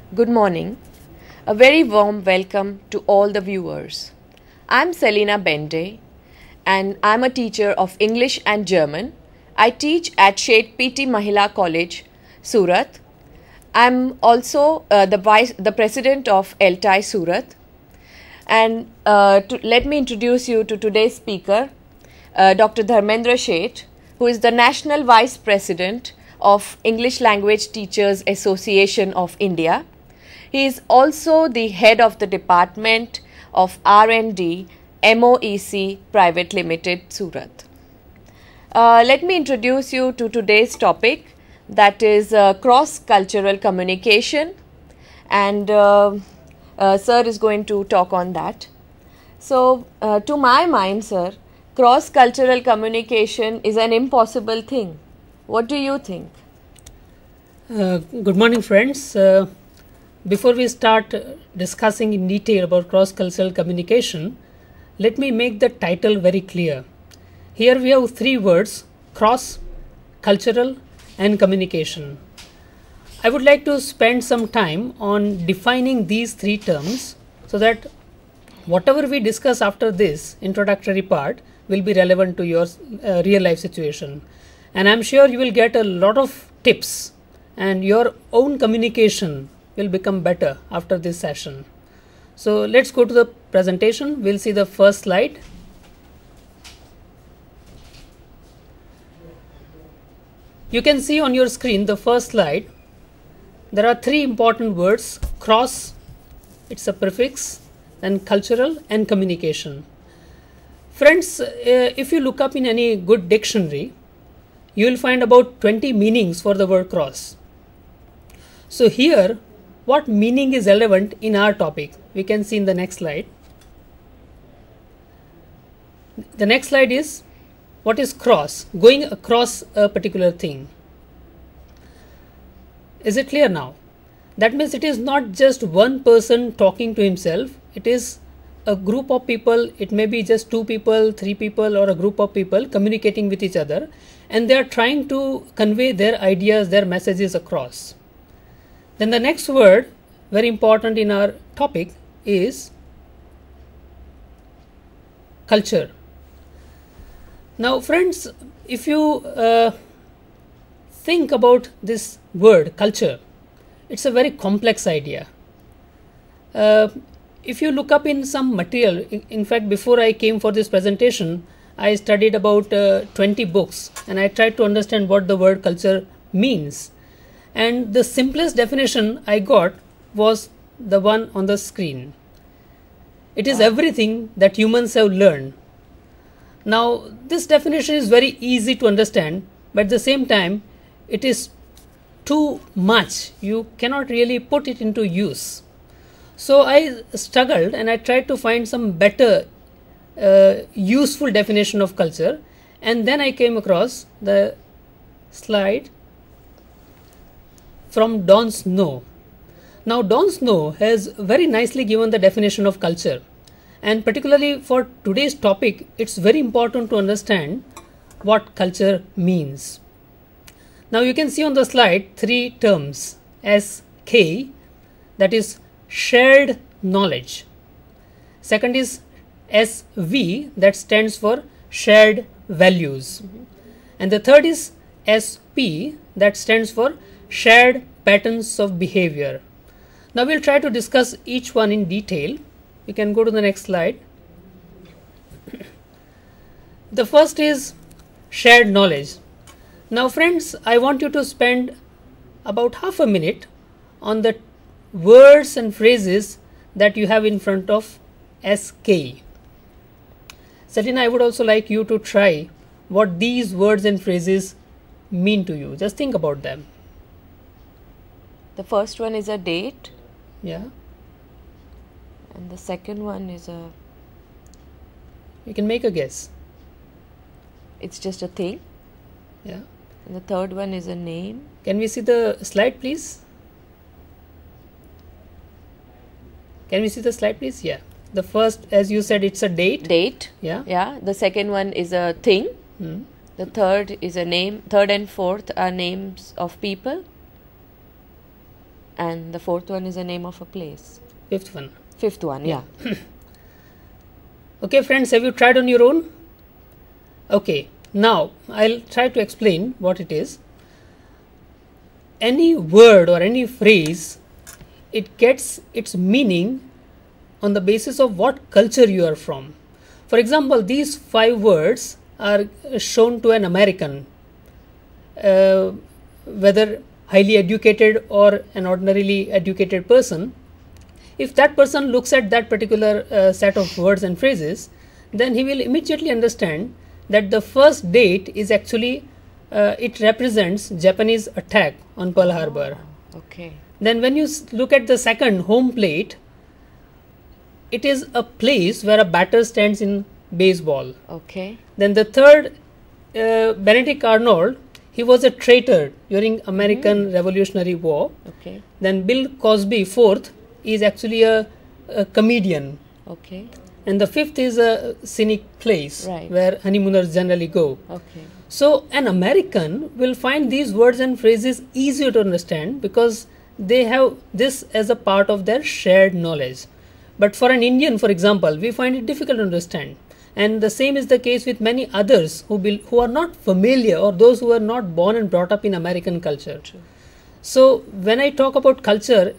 Good morning. A very warm welcome to all the viewers. I'm Selina Bende and I'm a teacher of English and German. I teach at Shet PT Mahila College, Surat. I'm also the president of LTI Surat. And let me introduce you to today's speaker, Dr. Dharmendra Shet, who is the National Vice President of English Language Teachers Association of India. He is also the head of the Department of R&D, MOEC Private Limited, Surat. Let me introduce you to today's topic, that is cross-cultural communication, and sir is going to talk on that. So, to my mind, sir, cross-cultural communication is an impossible thing. What do you think? Good morning, friends. Before we start discussing in detail about cross-cultural communication, let me make the title very clear. Here we have three words: cross, cultural and communication. I would like to spend some time on defining these three terms so that whatever we discuss after this introductory part will be relevant to your real life situation. And I'm sure you will get a lot of tips and your own communication will become better after this session. So let's go to the presentation. We'll see the first slide. You can see on your screen the first slide. There are three important words: cross, it's a prefix, then cultural and communication. Friends, if you look up in any good dictionary, you will find about 20 meanings for the word cross. So here, what meaning is relevant in our topic? We can see in the next slide. The next slide is, what is cross? Going across a particular thing. Is it clear now? That means it is not just one person talking to himself. It is a group of people. It may be just two people, three people, or a group of people communicating with each other, and they are trying to convey their ideas, their messages across. Then the next word, very important in our topic, is culture. Now friends, if you think about this word culture, it's a very complex idea. If you look up in some material, in fact before I came for this presentation, I studied about 20 books and I tried to understand what the word culture means. And the simplest definition I got was the one on the screen. It is everything that humans have learned. Now, this definition is very easy to understand, but at the same time, it is too much. You cannot really put it into use. So I struggled and I tried to find some better useful definition of culture, and then I came across the slide from Don Snow. Now Don Snow has very nicely given the definition of culture, and particularly for today's topic it's very important to understand what culture means. Now you can see on the slide three terms: SK, that is shared knowledge. Second is SV, that stands for shared values. And the third is SP, that stands for shared patterns of behavior. Now we'll try to discuss each one in detail. You can go to the next slide. The first is shared knowledge. Now friends, I want you to spend about half a minute on the words and phrases that you have in front of SK. Selina, I would also like you to try what these words and phrases mean to you. Just think about them. The first one is a date. Yeah. And the second one is a... You can make a guess. It's just a thing. Yeah. And the third one is a name. Can we see the slide, please? Can we see the slide, please? Yeah. The first, as you said, it's a date. Date. Yeah. Yeah. The second one is a thing. The third is a name. Third and fourth are names of people. And the fourth one is the name of a place. Fifth one. Fifth one, yeah. Okay, friends, have you tried on your own? Okay, now I'll try to explain what it is. Any word or any phrase, it gets its meaning on the basis of what culture you are from. For example, these 5 words are shown to an American, whether highly educated or an ordinarily educated person. If that person looks at that particular set of words and phrases, then he will immediately understand that the first date is actually, it represents Japanese attack on Pearl Harbor. Okay. Then when you look at the second, home plate, it is a place where a batter stands in baseball. Okay. Then the third, Benedict Arnold, he was a traitor during American Revolutionary War. Okay. Then Bill Cosby, fourth, is actually a comedian. Okay. And the fifth is a scenic place where honeymooners generally go. Okay. So an American will find these words and phrases easier to understand because they have this as a part of their shared knowledge. But for an Indian, for example, we find it difficult to understand. And the same is the case with many others who are not familiar, or those who are not born and brought up in American culture. True. So when I talk about culture,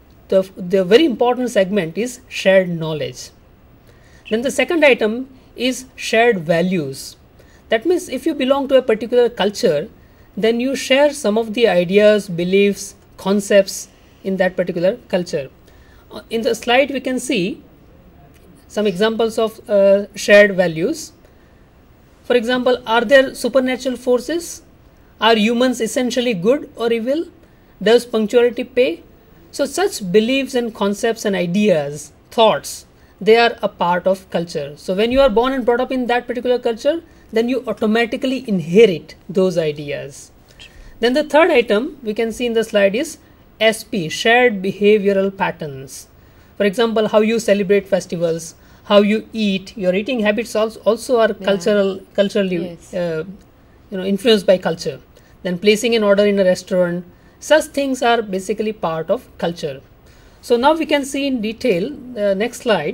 the very important segment is shared knowledge. Then the second item is shared values. That means if you belong to a particular culture, then you share some of the ideas, beliefs, concepts in that particular culture. In the slide we can see some examples of shared values. For example, are there supernatural forces? Are humans essentially good or evil? Does punctuality pay? So such beliefs and concepts and ideas, thoughts, they are a part of culture. So when you are born and brought up in that particular culture, then you automatically inherit those ideas. Then the third item we can see in the slide is SP, shared behavioral patterns. For example, how you celebrate festivals, how you eat, your eating habits also are culturally influenced by culture. Then placing an order in a restaurant, such things are basically part of culture. So now we can see in detail, next slide,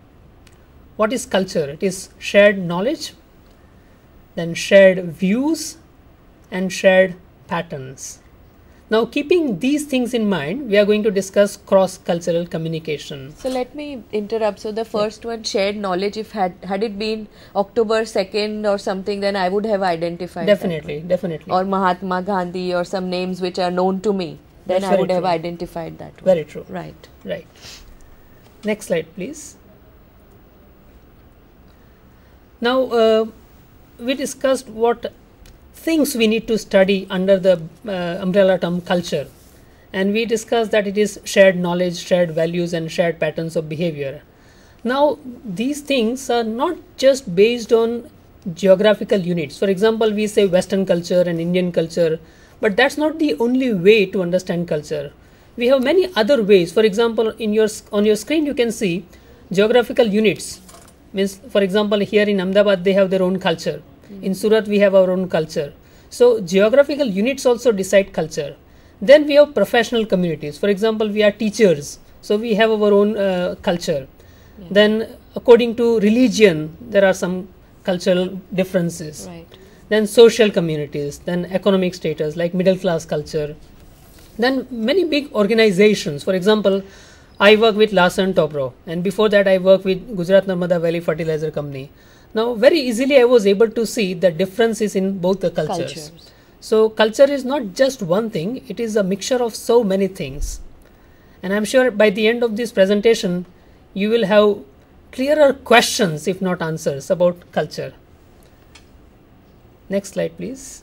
what is culture? It is shared knowledge, then shared views and shared patterns. Now keeping these things in mind, we are going to discuss cross-cultural communication. So let me interrupt. So the first one, shared knowledge, if had it been October 2nd or something, then I would have identified definitely. Or Mahatma Gandhi or some names which are known to me, then I would have identified that one. Very true. Right. Right. Next slide, please. Now we discussed what things we need to study under the umbrella term culture, and we discussed that it is shared knowledge, shared values and shared patterns of behavior. Now these things are not just based on geographical units. For example, we say Western culture and Indian culture, but that's not the only way to understand culture. We have many other ways. For example, on your screen you can see geographical units. Means, for example, here in Ahmedabad they have their own culture. In Surat we have our own culture. So geographical units also decide culture. Then we have professional communities. For example, we are teachers, so we have our own culture. Then according to religion there are some cultural differences. Right. Then social communities, then economic status like middle class culture. Then many big organizations. For example, I work with Larsen Tobro, and before that I work with Gujarat Narmada Valley Fertilizer Company. Now very easily I was able to see the differences in both the cultures. So culture is not just one thing, it is a mixture of so many things. And I'm sure by the end of this presentation you will have clearer questions, if not answers, about culture. Next slide please.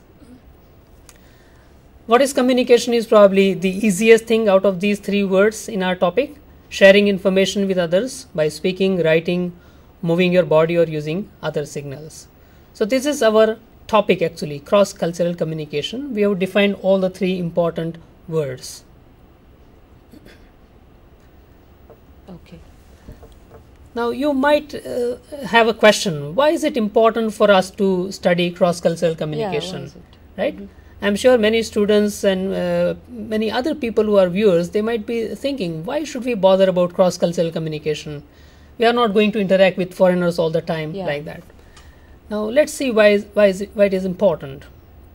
What is communication is probably the easiest thing out of these 3 words in our topic. Sharing information with others by speaking, writing, moving your body or using other signals. So this is our topic actually, cross-cultural communication. We have defined all the 3 important words. Okay. Now you might have a question, why is it important for us to study cross-cultural communication? Yeah, why is it? Right? I'm sure many students and many other people who are viewers, they might be thinking, why should we bother about cross-cultural communication? We are not going to interact with foreigners all the time like that. Now let's see why it is important.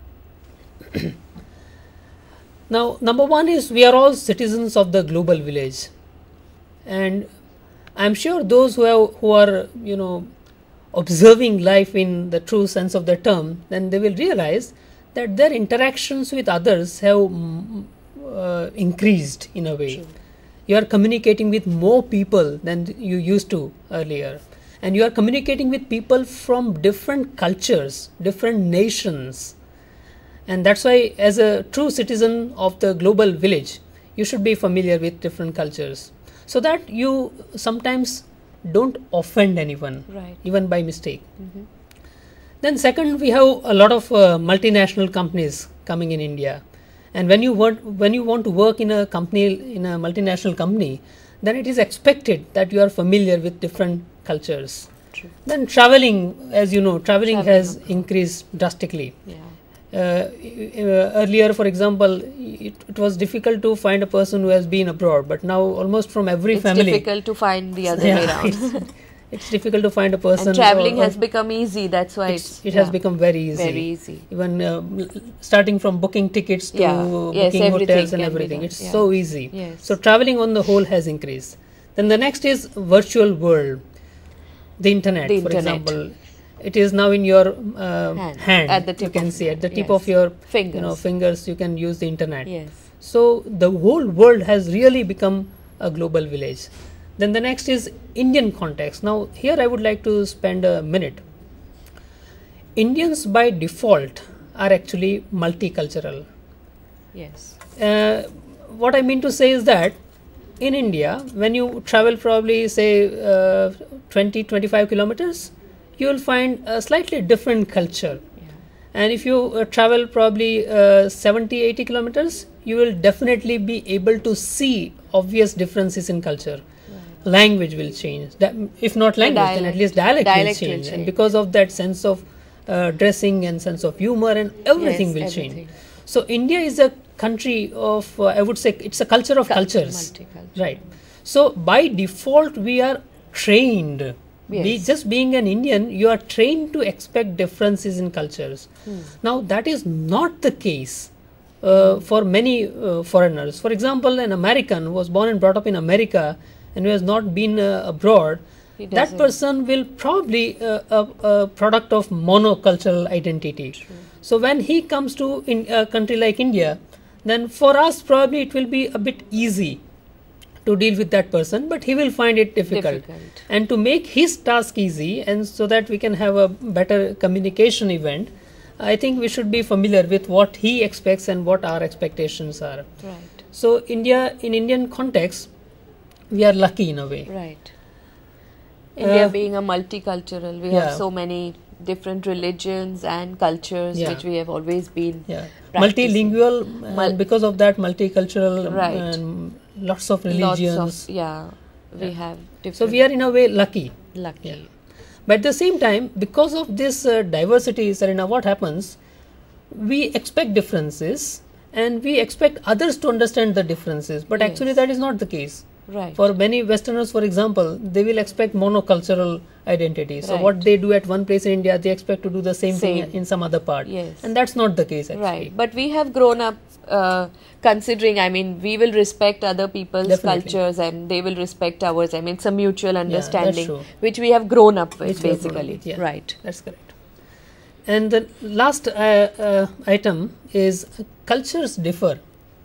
Now, number one is we are all citizens of the global village, and I'm sure those who are observing life in the true sense of the term, then they will realize that their interactions with others have increased in a way. True. You are communicating with more people than you used to earlier, and you are communicating with people from different cultures, different nations, and that's why, as a true citizen of the global village, you should be familiar with different cultures, so that you sometimes don't offend anyone, even by mistake. Then second, we have a lot of multinational companies coming in India, and when you want to work in a company, in a multinational company, then it is expected that you are familiar with different cultures. True. Then traveling, as you know, traveling has increased drastically. Earlier, for example, it was difficult to find a person who has been abroad, but now almost from every family. It's difficult to find the other way around. It's difficult to find a person. And traveling has become easy. That's why it has become very easy. Very easy. Even starting from booking tickets to booking hotels and everything, it's so easy. So traveling on the whole has increased. Then the next is virtual world, the internet. For example, it is now in your hand. At the tip, you can see at the tip of your fingers. You can use the internet. So the whole world has really become a global village. Then the next is Indian context. Now here I would like to spend a minute. Indians by default are actually multicultural. What I mean to say is that in India, when you travel probably say 20-25 kilometers, you will find a slightly different culture. And if you travel probably 70-80 kilometers, you will definitely be able to see obvious differences in culture. Language will change. If not language, then at least dialect will change. And because of that, sense of dressing and sense of humor and everything will change. So India is a country of, I would say, it's a culture of cultures. Right. So by default, we are trained. Just being an Indian, you are trained to expect differences in cultures. Now that is not the case for many foreigners. For example, an American who was born and brought up in America and who has not been abroad, that person will probably a product of monocultural identity. So when he comes to a country like India, then for us probably it will be a bit easy to deal with that person, but he will find it difficult. And to make his task easy, and so that we can have a better communication event, I think we should be familiar with what he expects and what our expectations are. So India, in Indian context, we are lucky in a way. India being a multicultural, we have so many different religions and cultures which we have always been multilingual, and because of that multicultural, and lots of religions. We have different. So we are in a way lucky. But at the same time, because of this diversity, Serena, what happens? We expect differences and we expect others to understand the differences, but actually that is not the case. For many Westerners, for example, they will expect monocultural identity. So what they do at one place in India, they expect to do the same thing in some other part. And that's not the case actually. But we have grown up considering, I mean, we will respect other people's cultures and they will respect ours. I mean, it's a mutual understanding which we have grown up with basically. That's correct. And the last item is cultures differ.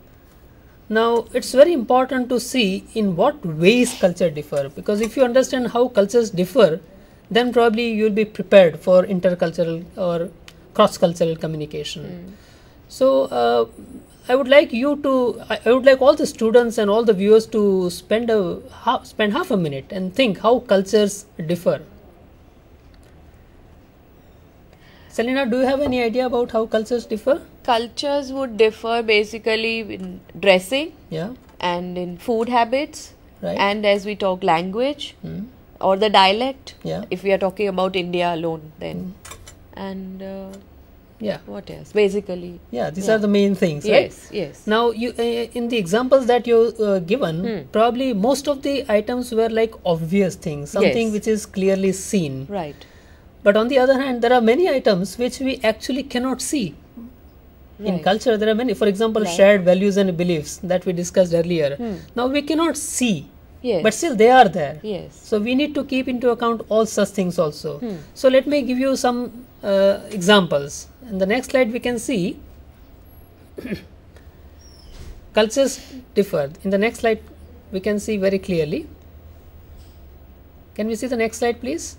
Now, it's very important to see in what ways culture differ, because if you understand how cultures differ, then probably you will be prepared for intercultural or cross-cultural communication. So, I would like all the students and all the viewers to spend half a minute and think how cultures differ. Selena, do you have any idea about how cultures differ? Cultures would differ basically in dressing and in food habits and, as we talk, language or the dialect if we are talking about India alone then. And Yeah. What else? Basically. Yeah, these are the main things, Yes, right? yes. Now, you in the examples that you given, probably most of the items were like obvious things, something Yes. which is clearly seen. Right. But on the other hand, there are many items which we actually cannot see. In Right. culture, there are many. For example, Right. shared values and beliefs that we discussed earlier. Now, we cannot see, Yes. but still they are there. Yes. So we need to keep into account all such things also. So let me give you some examples. In the next slide, we can see cultures differ. In the next slide, we can see very clearly. Can we see the next slide, please?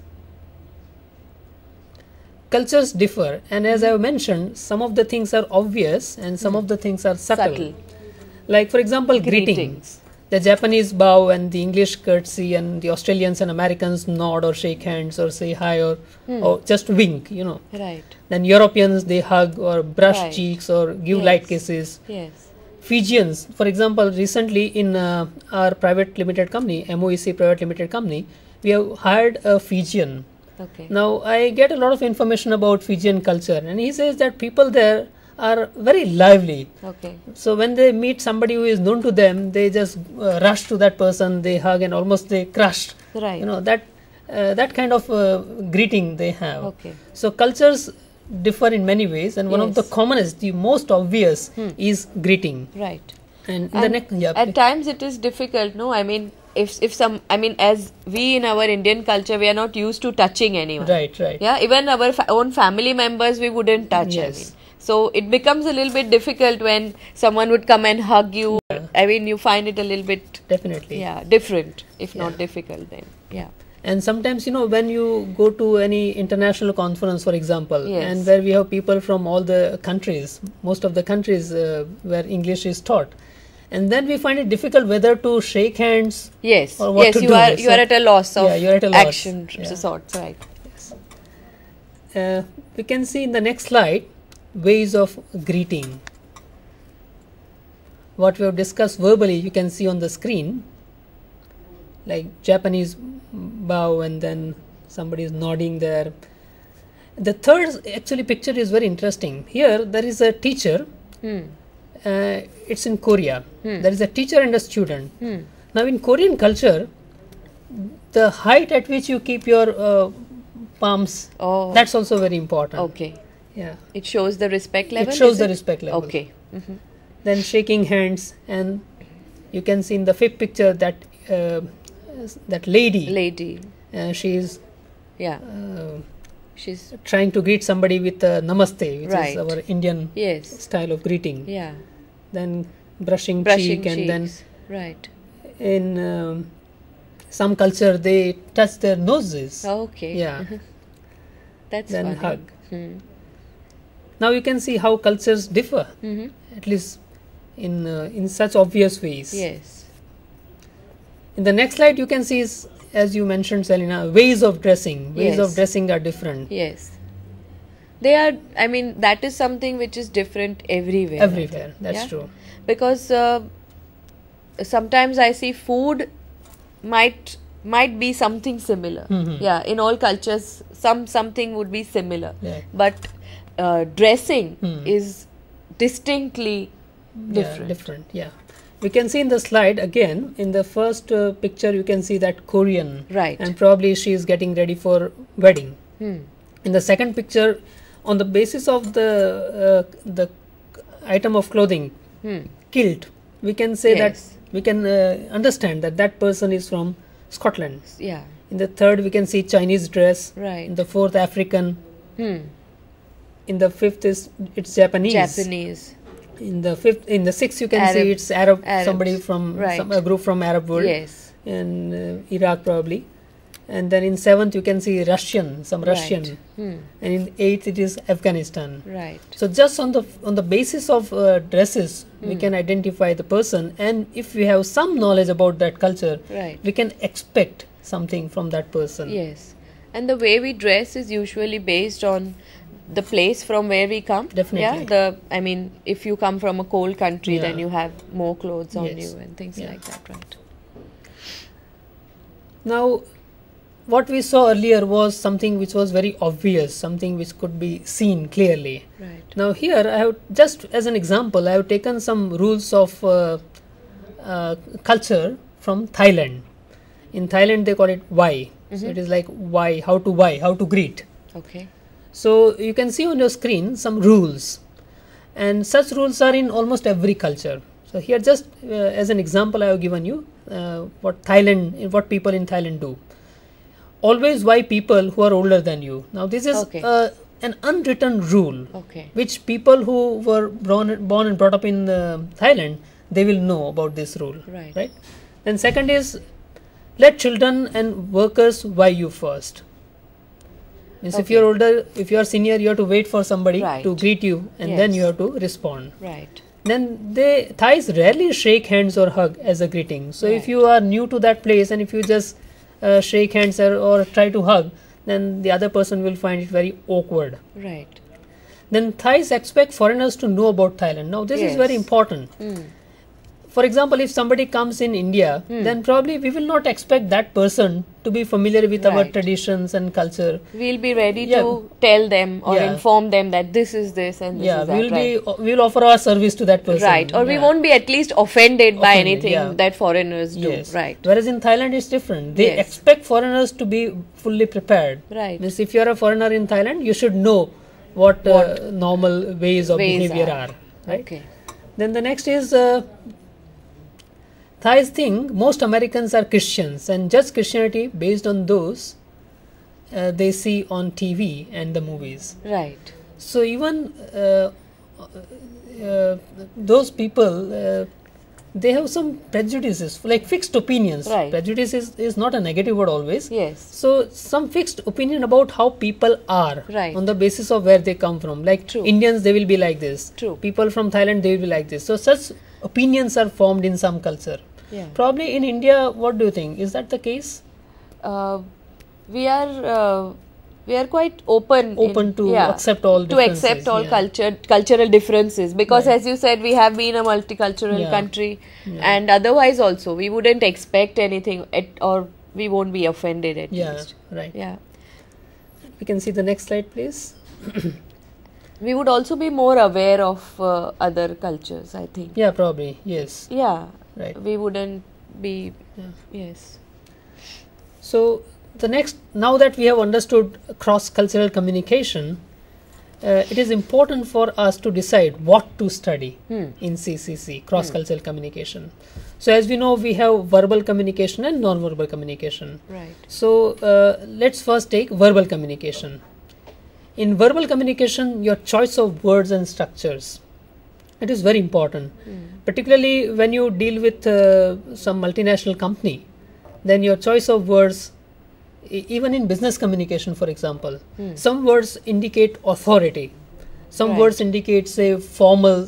Cultures differ, and as I have mentioned, some of the things are obvious and some of the things are subtle. Like, for example, greetings. The Japanese bow and the English curtsy, and the Australians and Americans nod or shake hands or say hi or just wink, you know. Right. Then Europeans, they hug or brush Right. cheeks or give Yes. light kisses. Yes. Fijians, for example, recently in our private limited company, MOEC private limited company, we have hired a Fijian. Okay. Now, I get a lot of information about Fijian culture, and he says that people there are very lively. Okay. So when they meet somebody who is known to them, they just rush to that person, they hug, and almost they crush. Right. You know, that kind of greeting they have. Okay. So cultures differ in many ways, and one of the Yes. commonest, the most obvious, is greeting. Right. And in And the next, yeah, at times it is difficult, no? I mean, if some, I mean, as we in our Indian culture, we are not used to touching anyone. right, right. Yeah, even our own family members, we wouldn't touch. Yes. I mean, so it becomes a little bit difficult when someone would come and hug you. I mean, you find it a little bit, Definitely. yeah, different, if not Yeah. difficult. Then, yeah. And sometimes, you know, when you go to any international conference, for example, Yes. and where we have people from all the countries, most of the countries where English is taught, and then we find it difficult whether to shake hands. Yes. Or what Yes, to you do. are So- at a loss of Yeah, you're at a loss. action Yeah. sorts, right? We can see in the next slide ways of greeting. What we have discussed verbally, you can see on the screen, like Japanese bow, and then somebody is nodding there. The third actually picture is very interesting. Here there is a teacher. It's in Korea. There is a teacher and a student. Now in Korean culture, the height at which you keep your palms, Oh, that's also very important. okay. Yeah. It shows the respect level. It shows is the respect level. Okay. Then shaking hands, and you can see in the fifth picture that that lady. Lady. She is Yeah. She's trying to greet somebody with namaste, which Right. is our Indian yes. style of greeting. Yeah. Then brushing Brushing cheek, and then cheeks. Right. in some culture they touch their noses. Okay. Yeah. That's Then funny. hug. Now you can see how cultures differ, at least in such obvious ways. Yes. In the next slide, you can see, as you mentioned, Selina, ways of dressing. Ways Yes. of dressing are different. Yes. They are, I mean, that is something which is different everywhere. I Everywhere, think. that's Yeah? true. Because sometimes I see food might be something similar. Yeah, in all cultures, something would be similar. Yeah. But dressing is distinctly different. Yeah, different. Yeah. We can see in the slide again, in the first picture, you can see that Korean. Right. And probably she is getting ready for wedding. In the second picture, on the basis of the item of clothing, kilt, we can say Yes. that we can understand that that person is from Scotland. Yeah. In the third, we can see Chinese dress. Right. In the fourth, African. In the fifth, it's Japanese. Japanese. In the sixth, you can Arab- see it's Arab. Arabs. Somebody from Right. a group from Arab world. Yes. In Iraq probably. And then in seventh, you can see Russian, some Right. Russian. And in eighth, it is Afghanistan. Right. So just on the basis of dresses, we can identify the person, and if we have some knowledge about that culture, Right. we can expect something from that person. Yes. And the way we dress is usually based on the place from where we come. Definitely. Yeah. I mean, if you come from a cold country, then Yeah. you have more clothes on Yes. you and things Yeah. like that, right? Now, what we saw earlier was something which was very obvious, something which could be seen clearly. Right. Now here I have, just as an example, I have taken some rules of culture from Thailand. In Thailand they call it why. So it is like why, how to greet. Okay. So you can see on your screen some rules, and such rules are in almost every culture. So here just as an example I have given you what people in Thailand do. Always why people who are older than you. Now this is an unwritten rule, which people who were born and brought up in Thailand, they will know about this rule. Right. Then second is, let children and workers why you first. Means if you are older, if you are senior, you have to wait for somebody to greet you, and then you have to respond. Right. Then Thais rarely shake hands or hug as a greeting. So if you are new to that place and if you just shake hands or try to hug, then the other person will find it very awkward. Right. Then Thais expect foreigners to know about Thailand. Now this is very important. For example, if somebody comes in India, then probably we will not expect that person to be familiar with our traditions and culture. We'll be ready to tell them or inform them that this is this and this is that. We'll offer our service to that person. Right. Or we won't be at least offended by anything that foreigners do. Right. Whereas in Thailand it's different. They expect foreigners to be fully prepared. Right. Means if you are a foreigner in Thailand, you should know what normal ways of behavior are. Right. Okay. Then the next is Thais think most Americans are Christians and judge Christianity based on those they see on TV and the movies. Right. So even those people, they have some prejudices, like fixed opinions. Right. Prejudice is not a negative word always. Yes. So some fixed opinion about how people are on the basis of where they come from. Like Indians, they will be like this. True. People from Thailand, they will be like this. So such opinions are formed in some culture. Yeah. Probably in India, what do you think? Is that the case? We are quite open to accept all differences. Cultural differences, because as you said, we have been a multicultural country, and otherwise also we wouldn't expect anything or we won't be offended at least. Right. Yeah. We can see the next slide, please. We would also be more aware of other cultures, I think. Yeah, probably. Yes. Yeah. Right. We wouldn't be. Yes. So the next, now that we have understood cross-cultural communication, it is important for us to decide what to study in CCC, cross-cultural communication. So as we know, we have verbal communication and non-verbal communication. Right. So let's first take verbal communication. In verbal communication, your choice of words and structures, it is very important. Particularly when you deal with some multinational company, then your choice of words, even in business communication, for example, some words indicate authority, some words indicate, say, formal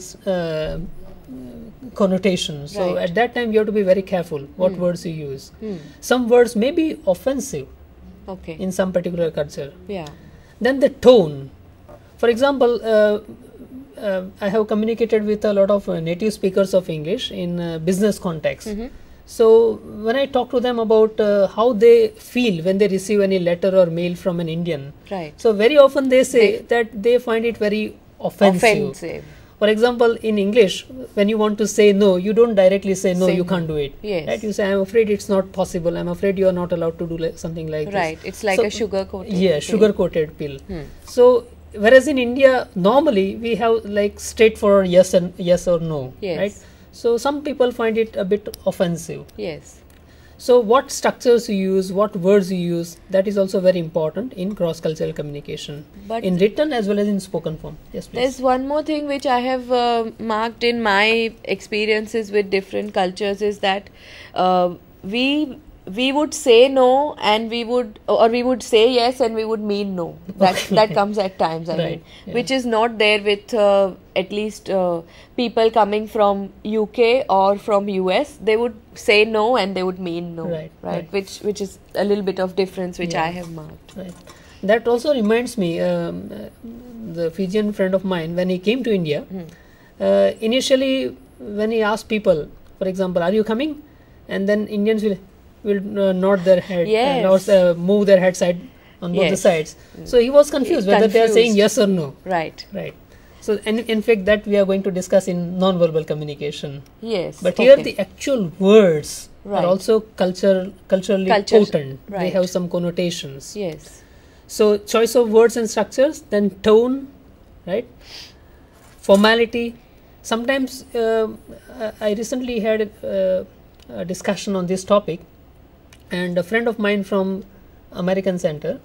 connotations. So at that time you have to be very careful what words you use. Some words may be offensive in some particular culture. Yeah. Then the tone. For example, I have communicated with a lot of native speakers of English in business context. So when I talk to them about how they feel when they receive any letter or mail from an Indian, so very often they say that they find it very offensive. For example, in English, when you want to say no, you don't directly say no, you can't do it. Yes. Right? You say, I'm afraid it's not possible. I'm afraid you are not allowed to do something like this. Right. It's like a sugar-coated pill. Yeah, sugar-coated pill. So whereas in India, normally we have like straightforward yes or no. Yes. Right? So some people find it a bit offensive. Yes. So what structures you use, what words you use, that is also very important in cross-cultural communication, but in written as well as in spoken form. Yes, please. There's one more thing which I have marked in my experiences with different cultures is that we would say no and we would say yes and we would mean no. That comes at times, I mean, which is not there with at least people coming from UK or from US. They would say no and they would mean no, right? Which is a little bit of difference which I have marked. Right. That also reminds me, the Fijian friend of mine, when he came to India, initially when he asked people, for example, are you coming? And then Indians will, will nod their head and Yes. move their head side on both the Yes. sides. So he was confused whether they are saying Confused. yes or no. Right. Right. So in fact that we are going to discuss in non-verbal communication. Yes. But here okay. the actual words Right. are also culturally potent. They right. have some connotations. Yes. So choice of words and structures, then tone, right? Formality. Sometimes I recently had a discussion on this topic, and a friend of mine from American Center,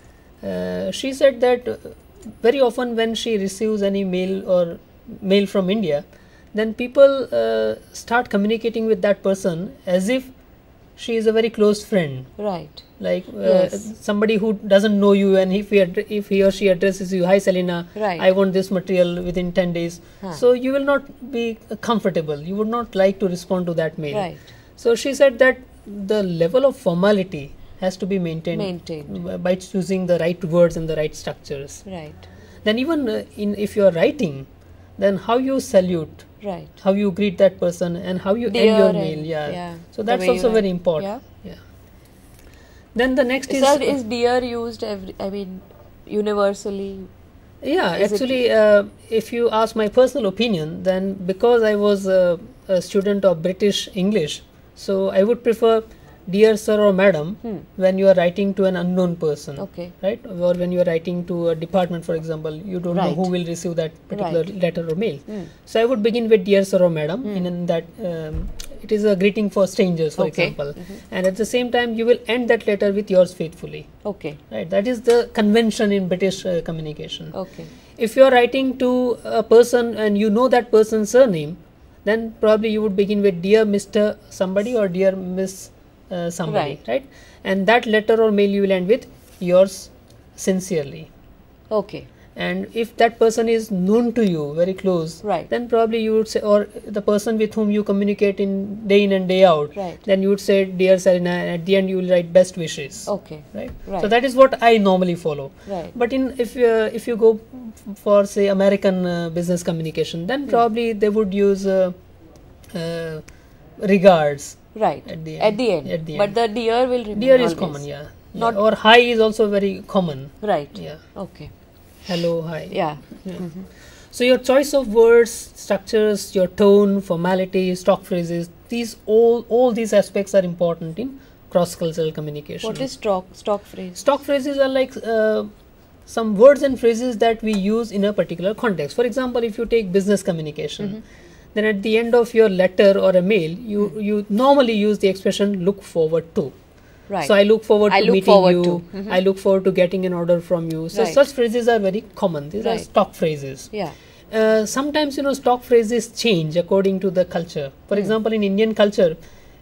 she said that very often when she receives any mail from India, then people start communicating with that person as if she is a very close friend, Right. like Yes. somebody who doesn't know you, and if he or she addresses you, hi Selina, Right. I want this material within 10 days. Huh. So you will not be comfortable, you would not like to respond to that mail. Right. So she said that the level of formality has to be maintained by choosing the right words and the right structures. Right. Then even if you are writing, then how you salute, Right. how you greet that person, and how you Dear end your and- mail. yeah, So the that's way you also write. very important. Yeah. Then the next is Sir, is dear used universally? yeah, is it- actually, if you ask my personal opinion, then because I was a student of British English, so I would prefer dear sir or madam when you are writing to an unknown person. Okay. Right? Or when you are writing to a department, for example, you don't know Right. who will receive that particular Right. letter or mail. So I would begin with dear sir or madam, in that it is a greeting for strangers, for Okay. example. And at the same time, you will end that letter with yours faithfully. Okay. Right? That is the convention in British communication. Okay. If you are writing to a person and you know that person's surname, then probably you would begin with dear Mr. somebody or dear Miss somebody, right? And that letter or mail you will end with yours sincerely. Okay. And if that person is known to you, very close, Right. then probably you would say, or the person with whom you communicate in and day out, Right. then you would say, dear Serena, and at the end you will write best wishes. Okay. Right? Right. So that is what I normally follow. Right. But if you go for say American business communication, then probably they would use regards. Right. At the At the end. end. At the But end. the dear will remain Dear is always. common, yeah. Not- Or hi is also very common. Right. Yeah. Okay. Hello, hi. Yeah. So your choice of words, structures, your tone, formality, stock phrases, all these aspects are important in cross-cultural communication. What is stock phrase? Stock phrases are like some words and phrases that we use in a particular context. For example, if you take business communication, then at the end of your letter or a mail, you normally use the expression look forward to. Right. So I look forward I to look meeting forward you. to. I look forward to getting an order from you. So Right. such phrases are very common. These are Right. stock phrases. Yeah. Sometimes stock phrases change according to the culture. For example, in Indian culture,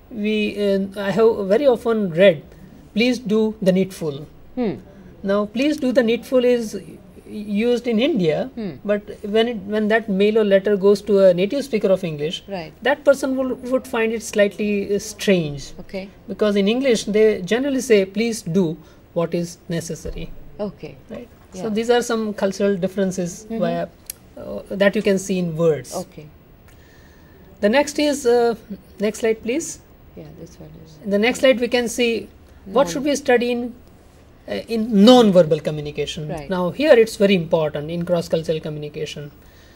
I have very often read, "Please do the needful." Now, "Please do the needful" is used in India, but when that mail or letter goes to a native speaker of English, Right. that person would find it slightly strange, Okay. because in English they generally say, "Please do what is necessary." Okay. Right. Yeah. So these are some cultural differences that you can see in words. Okay. The next is next slide, please. Yeah, this one is. In the next slide, we can see what should we study in non-verbal communication. Right. Now, here it's very important in cross-cultural communication.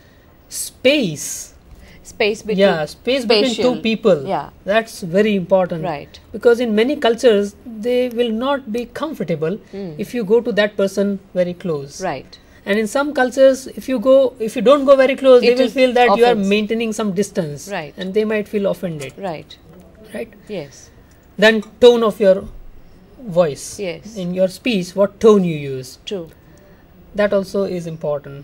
Space. Space between. Yeah, space between spatial. two people. Yeah. That's very important. Right. Because in many cultures, they will not be comfortable if you go to that person very close. Right. And in some cultures, if you don't go very close, they It will is feel that you are offense. maintaining some distance. Right. And they might feel offended. Right. Right. Yes. Then tone of your voice. Yes. In your speech, what tone you use. True. That also is important.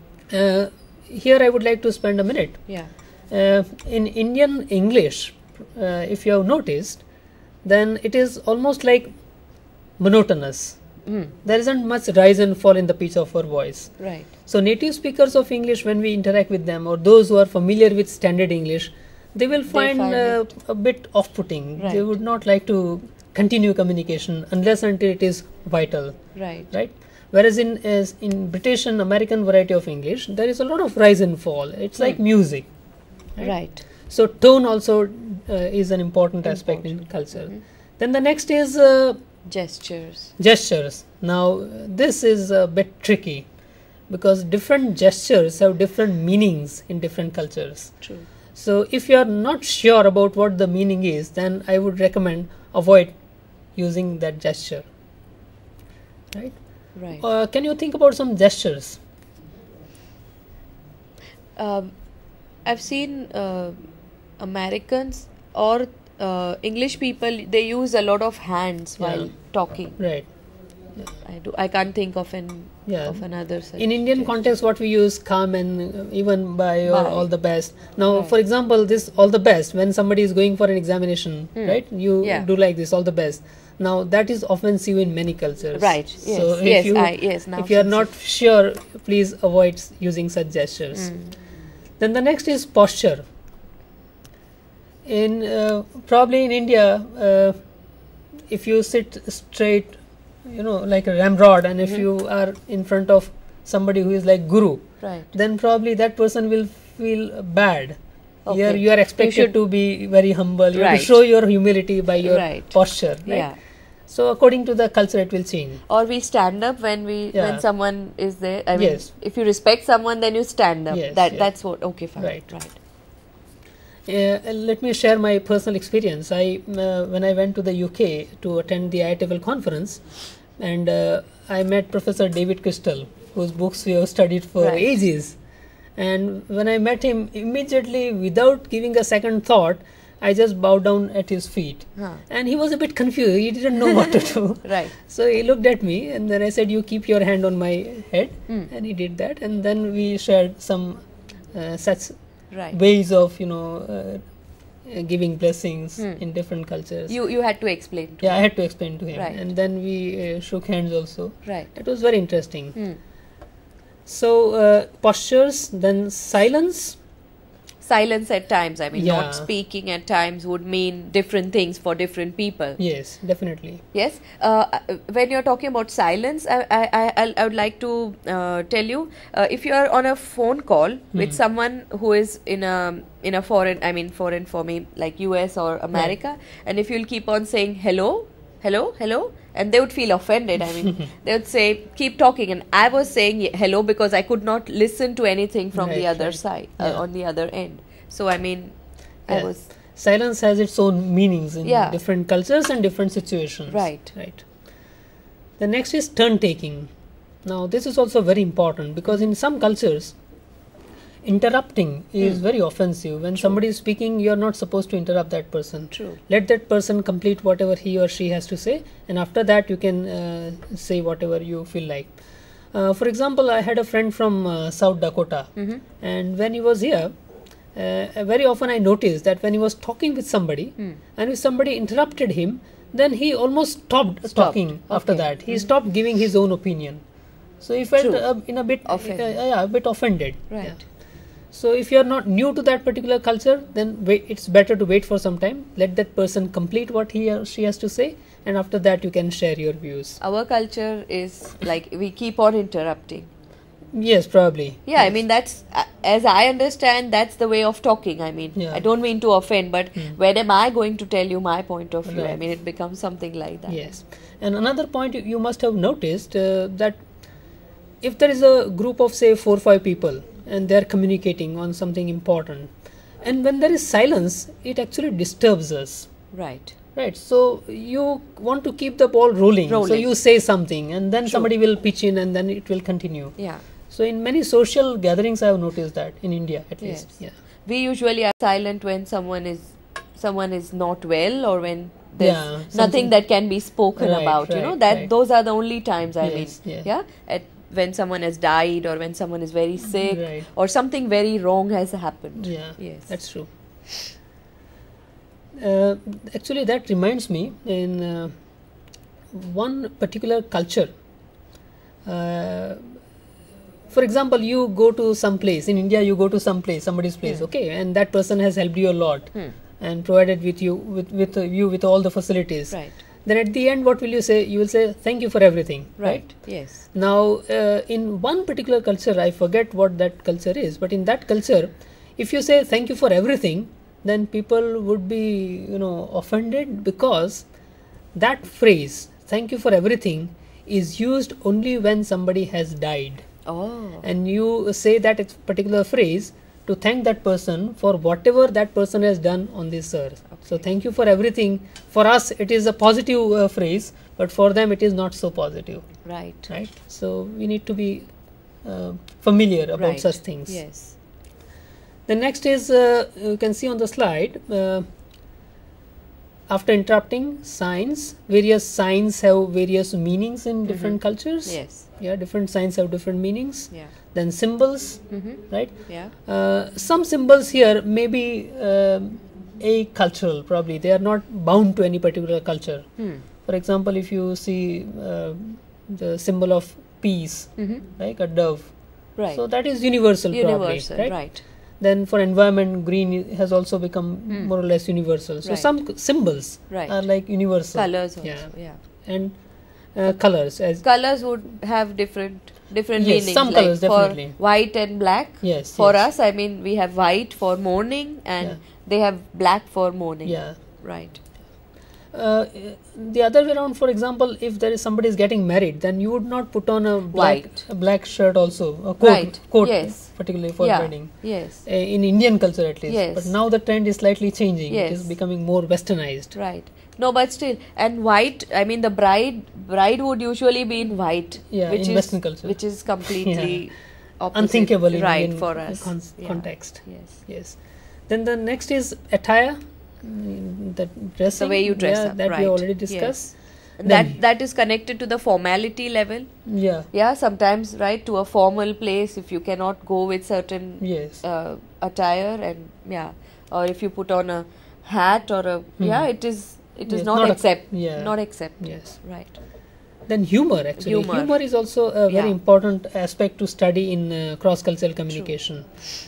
Here I would like to spend a minute. Yeah. In Indian English, if you have noticed, then it is almost like monotonous. There isn't much rise and fall in the pitch of our voice. Right. So native speakers of English, when we interact with them, or those who are familiar with standard English, they will find find a bit off-putting. They Right. would not like to continue communication unless until it is vital. Right. Right? Whereas in British and American variety of English, there is a lot of rise and fall. It's like music. Right. So tone also is an important aspect in culture. Then the next is Gestures. gestures. Now this is a bit tricky because different gestures have different meanings in different cultures. True. So if you are not sure about what the meaning is, then I would recommend avoid using that gesture. Right? Right. Can you think about some gestures? I've seen Americans or English people, they use a lot of hands while talking. Right. I can't think of Yeah. of another such In Indian gesture. context, what we use come and even by or Bye. all the best. Now, Right. for example, this all the best when somebody is going for an examination, right? You Yeah. do like this, all the best. Now that is offensive in many cultures. Right. Yes. So if Yes. you Yes. Now if you are since not sure, please avoid using such gestures. Then the next is posture. In probably in India, if you sit straight, like a ramrod, and if you are in front of somebody who is like guru, Right. then probably that person will feel bad. Here Okay. you are expected should- to be very humble. You have Right. to show your humility by your Right. posture. Right? Yeah. So according to the culture, it will change. Or we stand up when Yeah. when someone is there. I mean, Yes. if you respect someone, then you stand up. Yes, yes. That's what. Okay, fine. Right. Right. Let me share my personal experience. When I went to the UK to attend the IITFL conference, and I met Professor David Crystal, whose books we have studied for Right. ages. And when I met him, immediately, without giving a second thought, I just bowed down at his feet. Huh. And he was a bit confused. He didn't know what to do. Right. So he looked at me, and then I said, "You keep your hand on my head." And he did that. And then we shared some such Right. ways of giving blessings in different cultures. You had to explain. To Yeah, I had to explain to him. Right. And then we shook hands also. Right. It was very interesting. So postures, then silence. Silence at times. I mean, Yeah. not speaking at times would mean different things for different people. Yes, definitely. Yes. When you're talking about silence, I would like to tell you, if you are on a phone call with someone who is in a foreign for me, like US or America, and if you'll keep on saying hello, hello, hello, and they would feel offended. I mean, they would say, keep talking. And I was saying hello because I could not listen to anything from the Right, other right. side, Yeah. on the other end. So, I mean, I Yeah. was... Silence has its own meanings in Yeah. different cultures and different situations. Right. Right. The next is turn taking. Now, this is also very important because in some cultures, interrupting is very offensive. When somebody is speaking, you are not supposed to interrupt that person. True. Let that person complete whatever he or she has to say, and after that, you can say whatever you feel like. For example, I had a friend from South Dakota, and when he was here, very often I noticed that when he was talking with somebody, and if somebody interrupted him, then he almost stopped talking after Okay. that. He stopped giving his own opinion. So he felt True. in a bit Offended. a bit offended. Right. Yeah. So if you are not new to that particular culture, then it's better to wait for some time. Let that person complete what he or she has to say, and after that you can share your views. Our culture is like we keep on interrupting. Yes, probably. Yeah, I mean that's as I understand, that's the way of talking. I mean, Yeah. I don't mean to offend, but when am I going to tell you my point of view? I Right. mean, it becomes something like that. Yes. And another point you must have noticed that if there is a group of say 4 or 5 people and they are communicating on something important, and when there is silence, it actually disturbs us. Right. Right, so you want to keep the ball rolling. So Rolling. you say something, and then True. somebody will pitch in, and then it will continue. Yeah. So in many social gatherings, I have noticed that in India at Yes. least. Yeah. We usually are silent when someone is not well, or when there's Yeah, nothing something- that can be spoken Right, about. right, That right. those are the only times. I Yes, mean, yeah. when someone has died, or when someone is very sick, Right. or something very wrong has happened. Yeah, Yes. that's true. Actually, that reminds me in one particular culture. For example, you go to some place in India. You go to some place, somebody's place, okay, and that person has helped you a lot and provided with you with all the facilities. Right. Then at the end, what will you say? You will say thank you for everything. Right. Yes. Now, in one particular culture, I forget what that culture is, but in that culture, if you say thank you for everything, then people would be, offended because that phrase, thank you for everything, is used only when somebody has died. Oh. And you say that particular phrase to thank that person for whatever that person has done on this earth. Okay. So thank you for everything. For us it is a positive phrase, but for them it is not so positive. Right. Right. So we need to be familiar about Right. such things. Yes. The next is, you can see on the slide, after interrupting, signs. Various signs have various meanings in different cultures. Yes. Yeah, different signs have different meanings. Yeah. Then symbols, right? Yeah. Some symbols here may be a-cultural, probably. They are not bound to any particular culture. For example, if you see the symbol of peace, like a dove. Right. So that is universal, Universal, probably. right. Then for environment, green has also become more or less universal. So Right. some symbols Right. are like universal. Colors also. Yeah. Yeah. And colors, as Colors would have different Yes, meanings. some like colours for definitely. white and black. Yes, For yes. us, I mean, we have white for mourning, and Yeah. they have black for mourning. yeah. Right. The other way around, for example, if there is somebody is getting married, then you would not put on White. a black shirt also, a coat, Right. coat Yes. particularly for Yeah. wedding. Yes. In Indian culture at least. Yes. But now the trend is slightly changing. It is Yes. becoming more westernized. Right. No, but still, and white. I mean, the bride would usually be in white. Yeah, which in is, Western culture. which is completely opposite. Unthinkable in right Indian for us. Yeah. context. Yes. Yes. Then the next is attire. The dressing. The way you dress yeah, up. that right. we already discussed. Yes. Then- That is connected to the formality level. Yeah. Yeah, sometimes, right, to a formal place, if you cannot go with certain Yes. attire, and yeah, or if you put on a hat or a it is Yes, not yeah. not accepted. Yes. Right. Then humor, actually. Humor. Is also a very Yeah. important aspect to study in cross-cultural communication.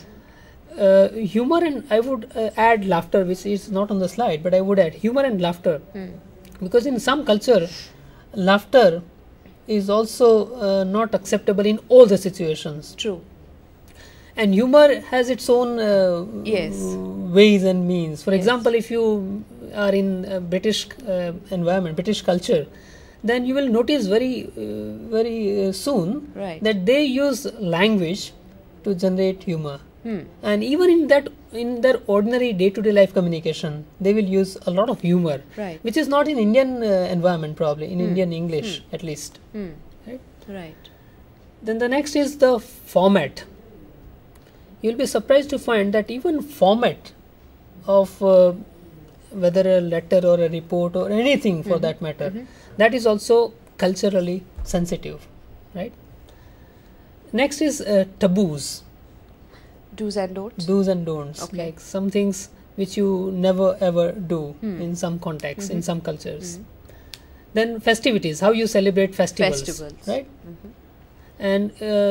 Humor, and I would add laughter, which is not on the slide, but I would add humor and laughter. Because in some culture, laughter is also not acceptable in all the situations. True. And humor has its own Yes. ways and means. For Yes. example, if you are in a British environment, British culture, then you will notice very soon Right. that they use language to generate humor. And even in their ordinary day-to-day life communication, they will use a lot of humor, Right. which is not in Indian environment, probably in Indian English at least. Right? Right. Then the next is the format. You'll be surprised to find that even format of whether a letter or a report or anything for that matter, that is also culturally sensitive, right? Next is taboos. Do's and don'ts. Do's and don'ts, Okay. like some things which you never ever do in some contexts, in some cultures. Then festivities, how you celebrate festivals, right? And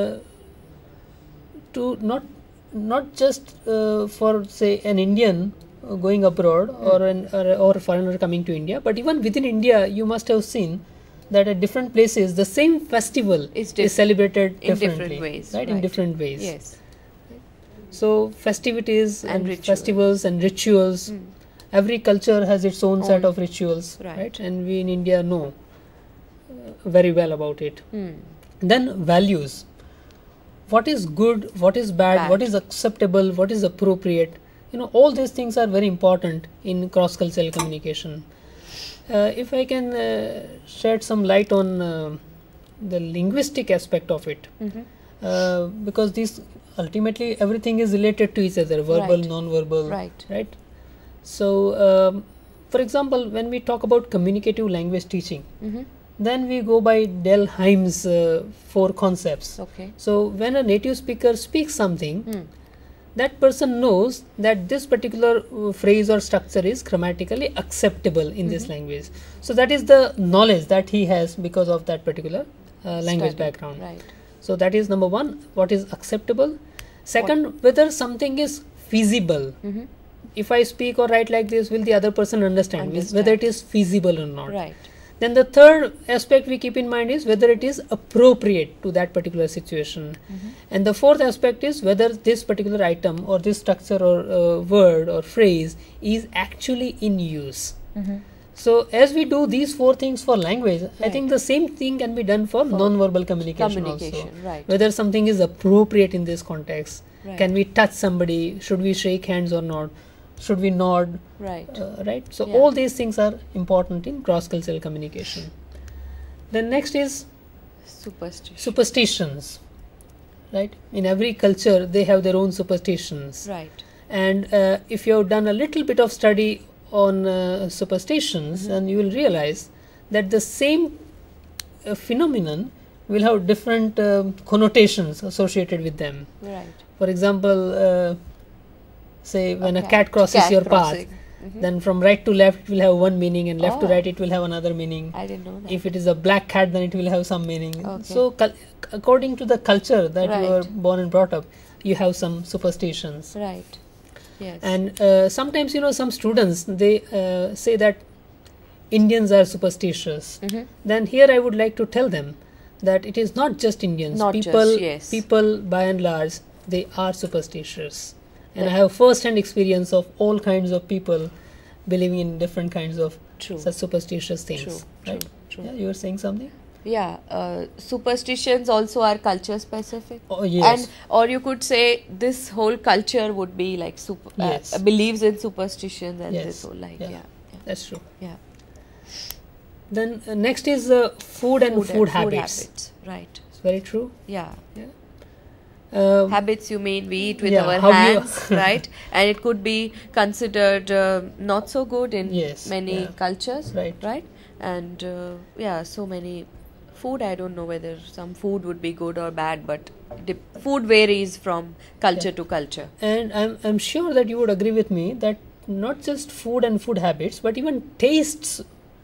to not just for say an Indian going abroad or a foreigner coming to India, but even within India, you must have seen that at different places the same festival is celebrated in differently, different ways, right? In different ways. Yes. So festivities And and rituals. festivals and rituals. Every culture has its own set Own. of rituals, Right. right? And we in India know very well about it. Then values. What is good? What is bad? What is acceptable? What is appropriate? All these things are very important in cross-cultural communication. If I can shed some light on the linguistic aspect of it, because these ultimately everything is related to each other, verbal, Right. non-verbal, Right. right? So, for example, when we talk about communicative language teaching, then we go by Del Heim's 4 concepts. Okay. So, when a native speaker speaks something, that person knows that this particular phrase or structure is grammatically acceptable in this language. So, that is the knowledge that he has because of that particular language Study. background. Right. So, that is number one, what is acceptable. Second, whether something is feasible. If I speak or write like this, will the other person understand. Whether it is feasible or not. Right. Then the third aspect we keep in mind is whether it is appropriate to that particular situation. And the fourth aspect is whether this particular item or this structure or word or phrase is actually in use. So as we do these 4 things for language, I think the same thing can be done for non-verbal communication also. Right. Whether something is appropriate in this context. Right. Can we touch somebody? Should we shake hands or not? Should we nod? Right. Right. So all these things are important in cross-cultural communication. Then next is superstitions. Right. In every culture, they have their own superstitions. Right. And if you have done a little bit of study on superstitions, then you will realize that the same phenomenon will have different connotations associated with them. Right. For example, say when a cat crosses your path, then from right to left it will have one meaning, and left to right it will have another meaning. I didn't know that. If it is a black cat, then it will have some meaning. Okay. So according to the culture that you are born and brought up, you have some superstitions. Right. Yes. And sometimes, some students, they say that Indians are superstitious. Then here I would like to tell them that it is not just Indians. People by and large, they are superstitious. And I have first-hand experience of all kinds of people believing in different kinds of such superstitious things. Right? True. Yeah, you were saying something? Yeah, superstitions also are culture specific. Oh, yes. Or you could say this whole culture would be like believes in superstitions and this whole That's true. Yeah. Then next is food and food habits. Right. It's very true. Yeah. Yeah. Habits, you mean we eat with our hands, right? And it could be considered not so good in many cultures, right? And so many food, I don't know whether some food would be good or bad, but food varies from culture to culture. And I'm sure that you would agree with me that not just food and food habits, but even tastes,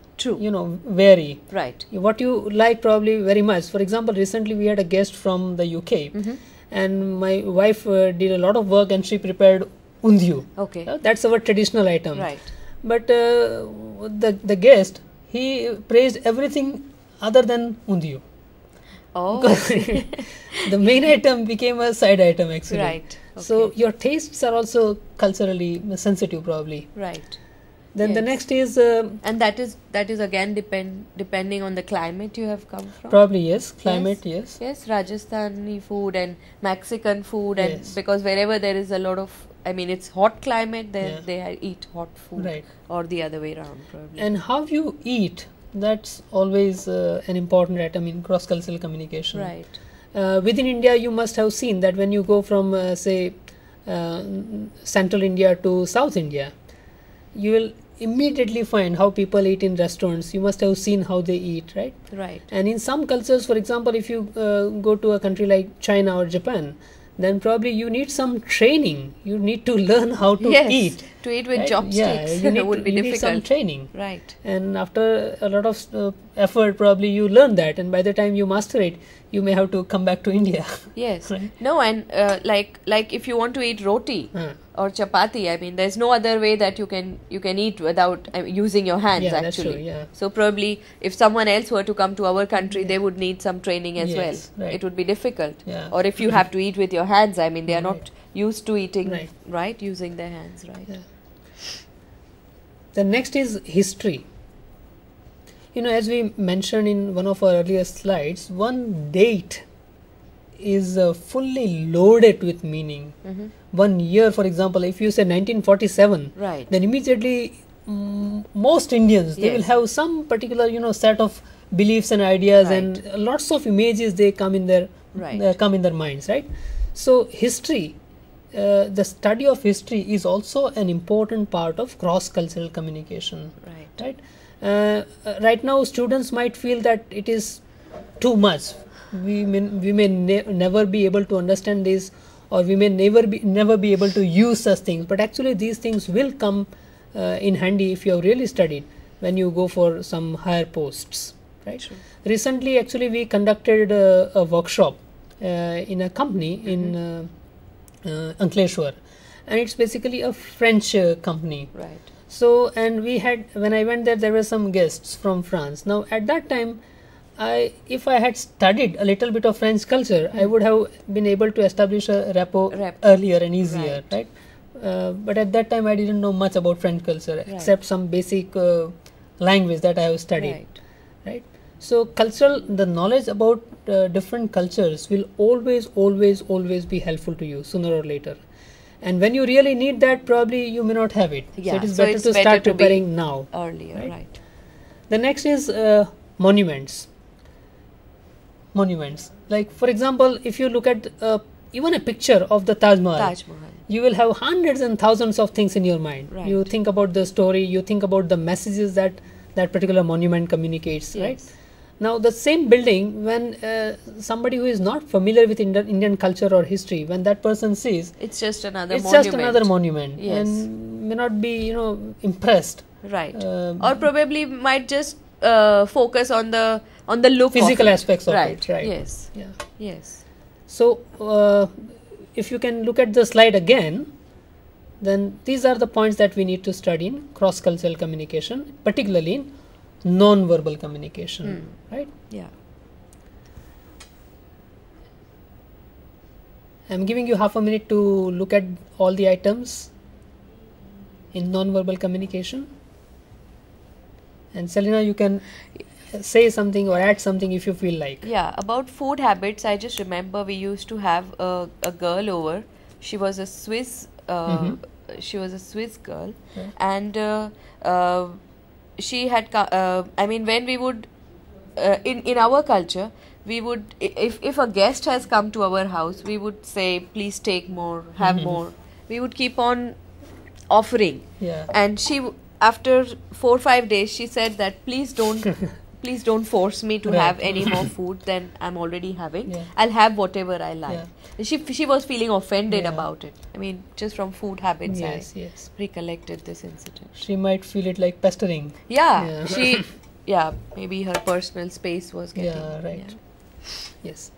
vary. Right. What you like probably very much. For example, recently we had a guest from the UK, and my wife did a lot of work and she prepared undhiyu. Okay. That's our traditional item. Right. But the guest, he praised everything other than undhiyu. Oh. The main item became a side item actually. Right. Okay. So your tastes are also culturally sensitive probably. Right. Then the next is and that is again depending on the climate you have come from. Probably yes, climate yes. Yes, Rajasthani food and Mexican food, and because wherever there is a lot of, it's hot climate, then they eat hot food, right, or the other way around probably. And how you eat, that's always an important item in cross-cultural communication. Right. Within India, you must have seen that when you go from say Central India to South India, you will immediately find how people eat in restaurants. You must have seen how they eat, right? Right. And in some cultures, for example, if you go to a country like China or Japan, then probably you need some training. You need to learn how to eat. To eat with chopsticks would be difficult. Need some training. Right. And after a lot of effort, probably you learn that. And by the time you master it, you may have to come back to India. Yes. Right? No, and like if you want to eat roti or chapati, there's no other way that you can eat without using your hands actually. That's true, yeah. So probably if someone else were to come to our country, they would need some training as well. Right. It would be difficult. Yeah. Or if you have to eat with your hands, they are not used to eating, right, using their hands, right. Yeah. The next is history. As we mentioned in one of our earlier slides, one date is fully loaded with meaning. 1 year, for example, if you say 1947, then immediately most Indians, they will have some particular set of beliefs and ideas, and lots of images they come in their minds, right? So history, the study of history is also an important part of cross-cultural communication. Right. Right now, students might feel that it is too much. We may never be able to understand this, or we may never be able to use such things. But actually, these things will come in handy if you have really studied when you go for some higher posts. Right. Sure. Recently, actually, we conducted a workshop in a company in Ankleshwar, and it's basically a French company. Right. So, and when I went there were some guests from France. Now, at that time, if I had studied a little bit of French culture, I would have been able to establish a rapport earlier and easier, right? But at that time, I didn't know much about French culture except some basic language that I have studied. Right. Right. So the knowledge about different cultures will always be helpful to you sooner or later. And when you really need that, probably you may not have it. Yeah. So it is better to start preparing now. Earlier, right. The next is monuments. Monuments. Like, for example, if you look at even a picture of the Taj Mahal, you will have hundreds and thousands of things in your mind. Right. You think about the story, you think about the messages that particular monument communicates, yes. right? Now, the same building, when somebody who is not familiar with Indian culture or history, when that person sees, it's just another monument, yes. and may not be, impressed. Right. Or probably might just focus on the look, physical aspects of right. it. Right. Yes. Yeah. Yes. So, if you can look at the slide again, then these are the points that we need to study in cross-cultural communication, particularly in non-verbal communication, right? Yeah. I'm giving you half a minute to look at all the items in non-verbal communication. And Selena, you can say something or add something if you feel like. Yeah, about food habits, I just remember we used to have a girl over. She was a Swiss she was a Swiss girl, and she had I mean, when we would in our culture, we would, if a guest has come to our house, we would say, please take more, have more. We would keep on offering. Yeah. And she, after 4 or 5 days, she said that please don't force me to have any more food than I'm already having. Yeah. I'll have whatever I like. Yeah. She was feeling offended about it. I mean, just from food habits, Yes, I yes. recollected this incident. She might feel it like pestering. Yeah, maybe her personal space was getting. Yeah, right. Yeah. Yes.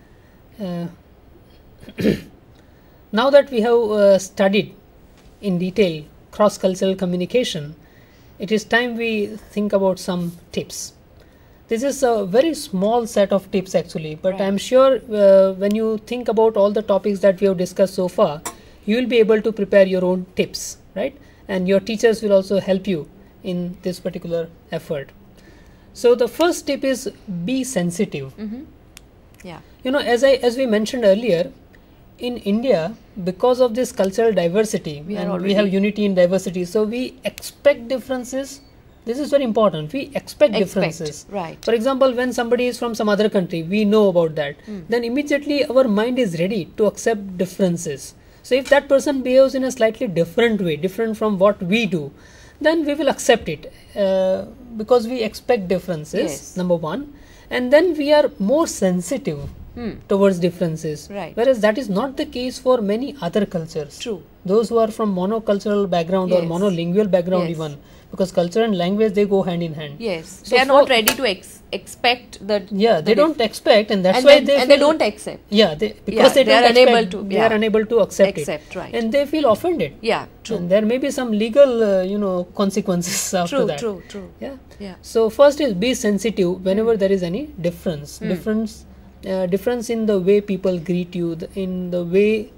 Now that we have studied in detail cross-cultural communication, it is time we think about some tips. This is a very small set of tips actually, but I'm sure when you think about all the topics that we have discussed so far, you will be able to prepare your own tips, right? And your teachers will also help you in this particular effort. So the first tip is be sensitive. Yeah. As we mentioned earlier, in India, because of this cultural diversity, we have unity in diversity, so we expect differences. This is very important. We expect differences. Right. For example, when somebody is from some other country, we know about that. Then immediately our mind is ready to accept differences. So if that person behaves in a slightly different way, different from what we do, then we will accept it because we expect differences, number one. And then we are more sensitive towards differences. Right. Whereas that is not the case for many other cultures. True. Those who are from monocultural background or monolingual background even, because culture and language, they go hand in hand. Yes. So they are not ready to expect that. Yeah, they don't expect, and that's why they don't accept. Yeah, because they are unable to accept it. Right. And they feel offended. Yeah, true. And there may be some legal, consequences after that. True. Yeah. So first is be sensitive whenever there is any difference. Difference in the way people greet you, in the way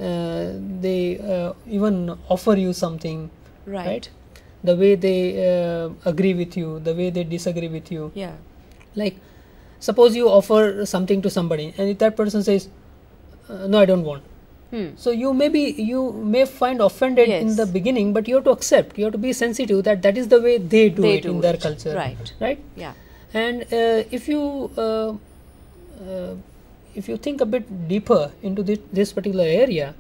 they even offer you something. Right. The way they agree with you, the way they disagree with you. Yeah. Like, suppose you offer something to somebody, and if that person says, "No, I don't want," so you may find offended in the beginning, but you have to accept. You have to be sensitive that is the way they do it in their culture. Right. Yeah. And if you think a bit deeper into this particular area,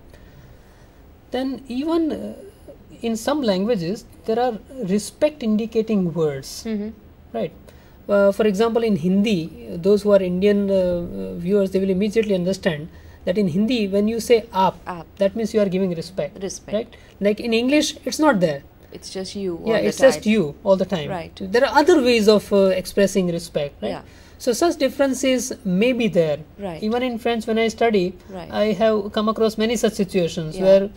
then even in some languages there are respect indicating words, right? For example, in Hindi, those who are Indian viewers, they will immediately understand that in Hindi, when you say aap, that means you are giving respect. Right? Like in English, it's not there. It's just you. Just you all the time. Right. There are other ways of expressing respect. Right? Yeah. So such differences may be there. Right. Even in French, when I study, I have come across many such situations where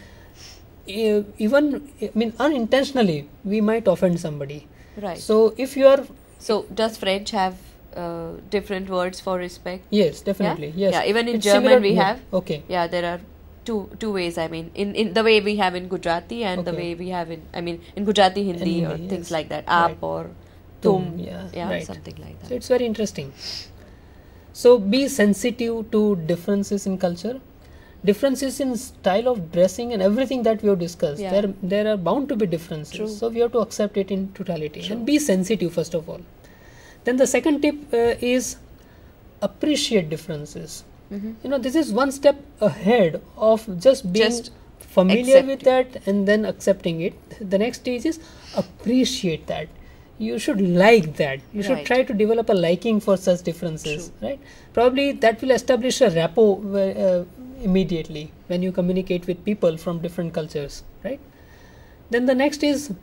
unintentionally we might offend somebody. Right. So if you are... So does French have different words for respect? Yes, definitely. Yeah? Yes. Yeah, even in German we have. Okay. Yeah, there are two ways. I mean, in the way we have in Gujarati and the way we have in Gujarati Hindi or things like that. Aap or tum. Yeah, Right. something like that. So it's very interesting. So be sensitive to differences in culture, differences in style of dressing, and everything that we have discussed. Yeah. There are bound to be differences. True. So we have to accept it in totality True. and be sensitive first of all. Then the second tip is appreciate differences. This is one step ahead of just being familiar with that and then accepting it. The next stage is appreciate that. You should like that. You should try to develop a liking for such differences. Right? Probably that will establish a rapport immediately when you communicate with people from different cultures. Right? Then the next is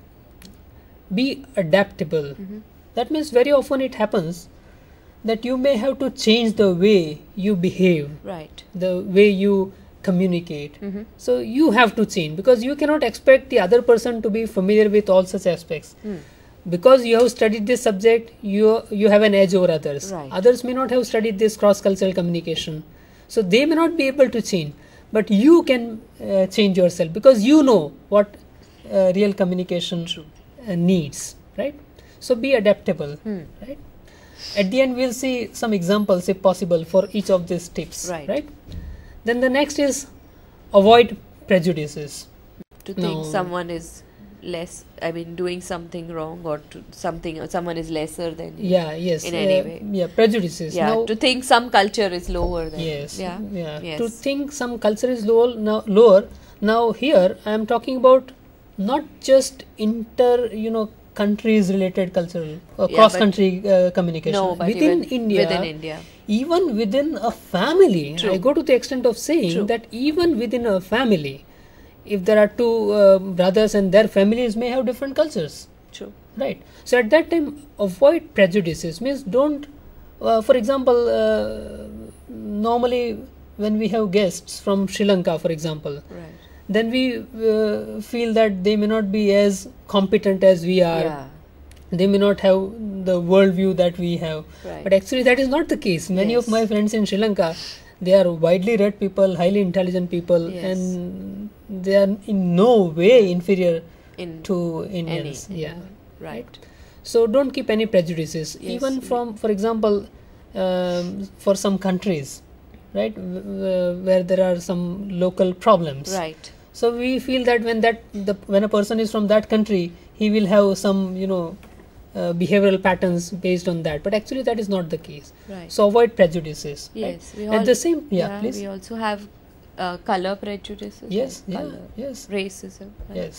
be adaptable. That means very often it happens that you may have to change the way you behave, the way you communicate. So you have to change because you cannot expect the other person to be familiar with all such aspects. Because you have studied this subject, you have an edge over others. Others may not have studied this cross-cultural communication. So they may not be able to change, but you can change yourself because you know what real communication needs, right? So be adaptable, right? At the end, we'll see some examples, if possible, for each of these tips, right? Then the next is avoid prejudices. To think someone is less, doing something wrong, or someone is lesser than you in any way. Yeah, prejudices. Yeah, now, to think some culture is lower than yes, you. Yes. To think some culture is lower. Now here I am talking about not just countries related cultural cross country communication. No, but within India, even within a family. I go to the extent of saying that even within a family, if there are two brothers and their families may have different cultures. Right. So at that time, avoid prejudices. Means don't, for example, normally when we have guests from Sri Lanka, for example, then we feel that they may not be as competent as we are. They may not have the worldview that we have. But actually that is not the case. Many of my friends in Sri Lanka, they are widely read people, highly intelligent people, and they are in no way inferior to Indians. Right. So don't keep any prejudices. Even from, for example, for some countries, right, where there are some local problems. So we feel that when a person is from that country, he will have some behavioral patterns based on that. But actually that is not the case. So avoid prejudices. At the same, please. We also have color prejudices. Racism.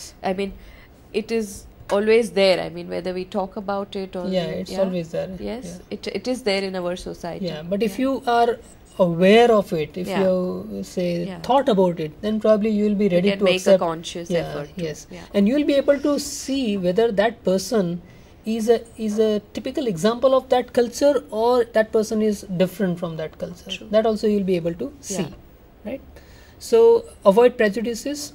It is always there. Whether we talk about it or it's always there. It is there in our society. But if you are aware of it, if you thought about it, then probably you will be ready to make accept a conscious effort. And you will be able to see whether that person is a typical example of that culture or that person is different from that culture. That also you will be able to see, right? So avoid prejudices.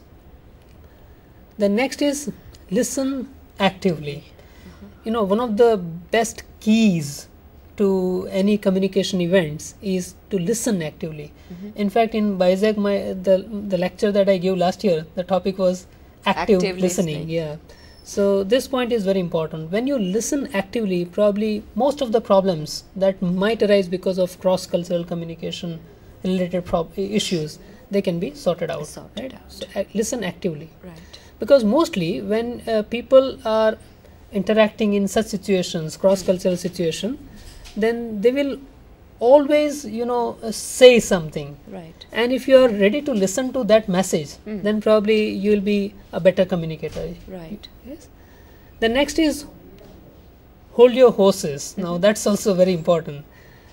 The next is listen actively. One of the best keys to any communication events is to listen actively. In fact, in Vizag, the lecture that I gave last year, the topic was active listening. So this point is very important. When you listen actively, probably most of the problems that might arise because of cross-cultural communication related issues, they can be sorted out. So listen actively. Because mostly when people are interacting in such situations, cross-cultural situation, then they will always say something, and if you are ready to listen to that message, then probably you will be a better communicator. The next is hold your horses. Now that's also very important.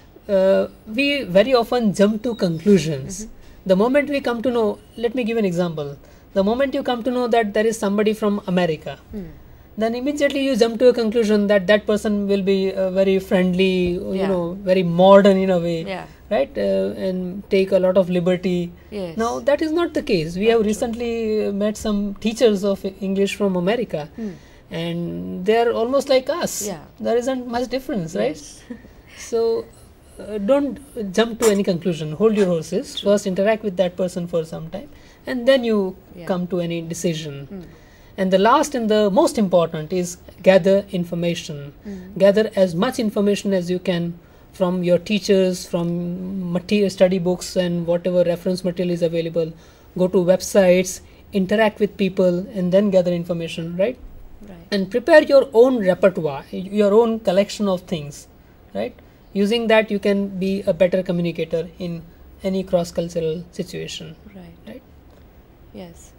We very often jump to conclusions. The moment we come to know, let me give an example. The moment you come to know that there is somebody from America, then immediately you jump to a conclusion that that person will be very friendly, very modern in a way, right? And take a lot of liberty. Now that is not the case. We have recently met some teachers of English from America, and they are almost like us. There isn't much difference, right? So don't jump to any conclusion. Hold your horses. First interact with that person for some time, and then you come to any decision. And the last and the most important is gather information. Gather as much information as you can from your teachers, from material, study books and whatever reference material is available. Go to websites, interact with people, and then gather information, right? Right. And prepare your own repertoire, your own collection of things, right? Using that, you can be a better communicator in any cross-cultural situation. Right. Yes.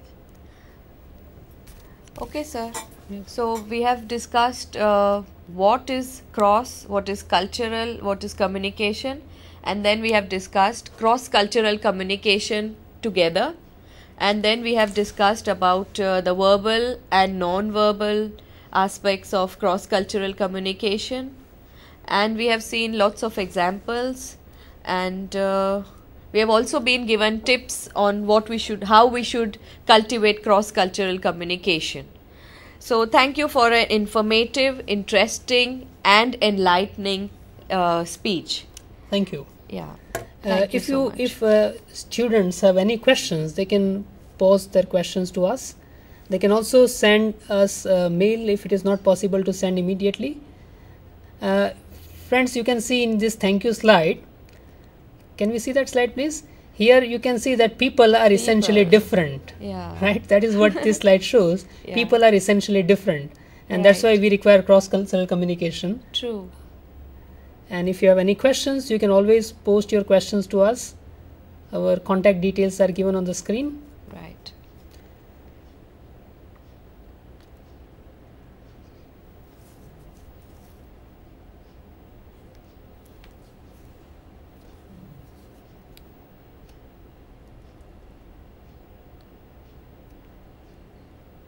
Okay, sir. So we have discussed what is cross, what is cultural, what is communication, and then we have discussed cross-cultural communication together, and then we have discussed about the verbal and non-verbal aspects of cross-cultural communication, and we have seen lots of examples, and we have also been given tips on how we should cultivate cross-cultural communication. So thank you for an informative, interesting and enlightening speech. Thank you. Yeah. Thank you so much. If students have any questions, they can pose their questions to us. They can also send us a mail if it is not possible to send immediately. Friends, you can see in this thank you slide. Can we see that slide, please? Here you can see that people are essentially different. Yeah. Right? That is what this slide shows. Yeah. People are essentially different. And that's why we require cross-cultural communication. True. And if you have any questions, you can always post your questions to us. Our contact details are given on the screen. Right.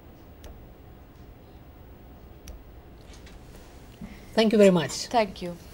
Thank you very much. Thank you.